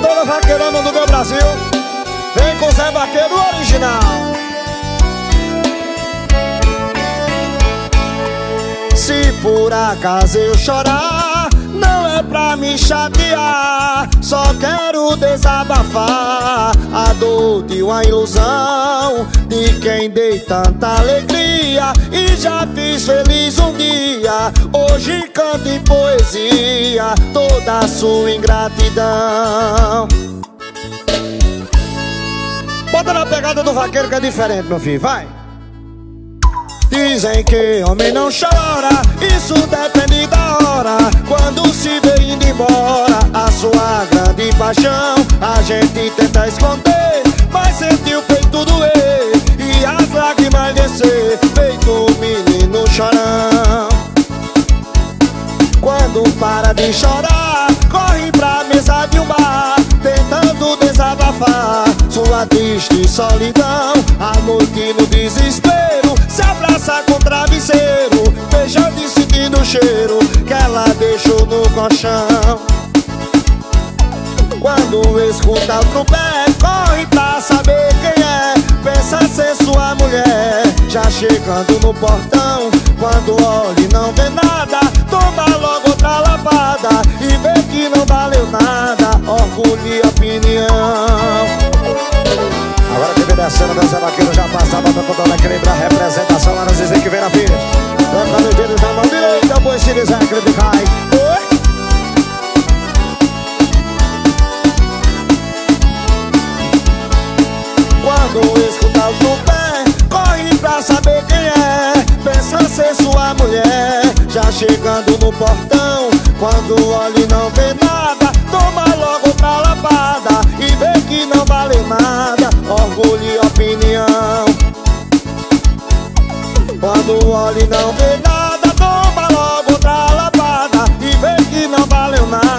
toda vaqueirona do meu Brasil. Vem com o Zé Vaqueiro original. Se por acaso eu chorar, não é pra me chatear, só quero desabafar a dor de uma ilusão, de quem dei tanta alegria e já fiz feliz um dia. Hoje canto em poesia toda a sua ingratidão. Bota na pegada do vaqueiro que é diferente, meu filho, vai! Dizem que homem não chora, isso depende da hora. Quando se vê indo embora a sua grande paixão, a gente tenta esconder, mas sente o peito doer e as lágrimas descer, feito um menino chorão. Quando para de chorar, corre pra mesa de um bar, tentando desabafar sua triste solidão. À noite no desespero, se abraça com o travesseiro, beijando e sentindo o cheiro que ela deixou no colchão. Quando escuta outro pé, corre pra saber quem é, pensa ser sua mulher, já chegando no portão. Quando olha e não vê nada, toma logo outra lapada e vê que não valeu nada, orgulho e opinião. Agora que vem descendo, meu Zé Vaqueiro já passava pra controlar, equilibrar a representação lá no Zizé que vem na pista. Toca no dedo na mão direita, pois se Zé que cai. Quando escuta o pé, corre pra saber quem é, pensa ser sua mulher, já chegando no portão. Quando olha e não vê nada, toma logo outra lapada e vê que não vale nada, orgulho e opinião. Quando olha e não vê nada, toma logo outra lapada e vê que não valeu nada,